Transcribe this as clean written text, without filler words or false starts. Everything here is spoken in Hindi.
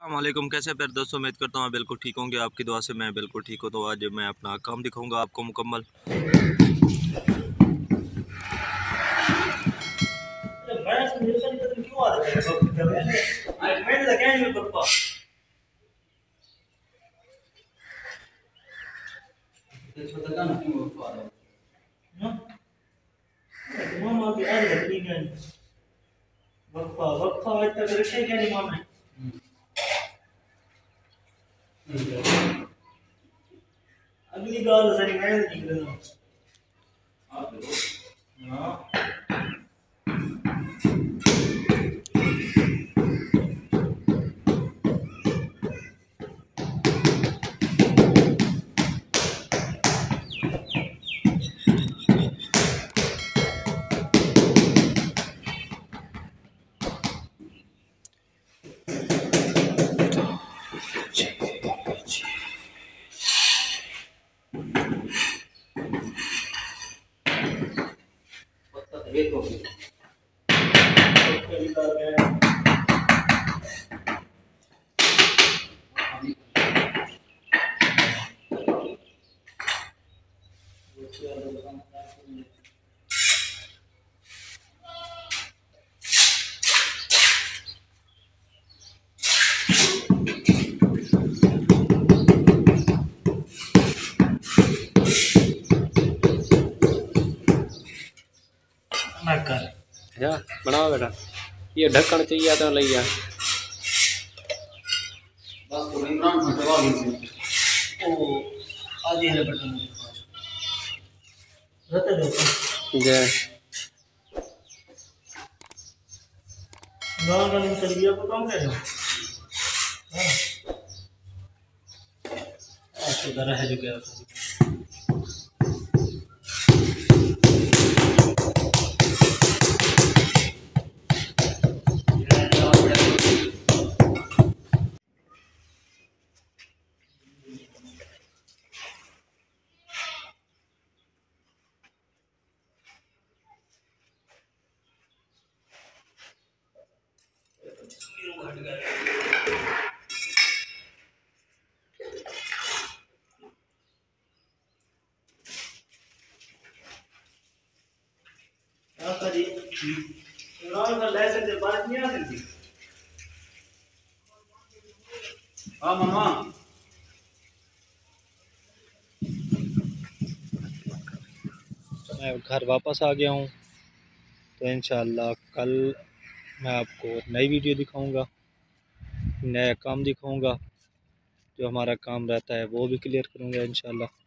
अस्सलामुअलैकुम। कैसे प्यारे दोस्तों, उम्मीद करता हूँ बिल्कुल ठीक होंगे। आपकी दुआ से मैं बिल्कुल ठीक हूँ। तो आज मैं अपना काम दिखाऊंगा आपको मुकम्मल। अगली बार सारी मैं निकलूंगा। हाँ जा बनाओ बेटा, ये ढक्कन चाहिए तो लिया बस तो इमरान हटवा लीजिए। ओ आधी है बटन रहते रहते जय गांव का नहीं चल गया तो काम कर रहे हो। ऐसे उधर है जो क्या जी इमरान का ले सकते बात नहीं आ सकती। हाँ मामा मैं घर वापस आ गया हूँ। तो इंशाअल्लाह कल मैं आपको नई वीडियो दिखाऊंगा, नया काम दिखाऊंगा। जो हमारा काम रहता है वो भी क्लियर करूंगा इंशाअल्लाह।